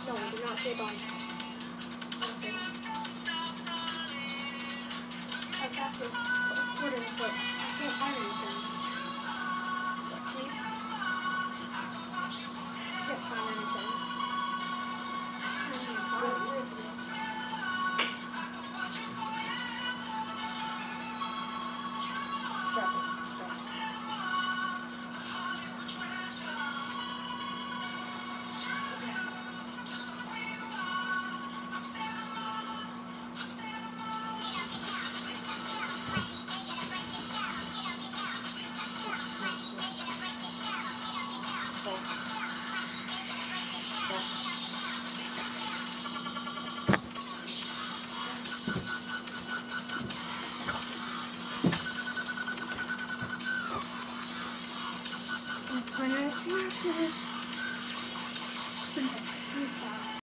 No, do not say bye. Okay. How fast is put in the foot? I can't find anything. See? Can't find anything. Drop it. When I see this,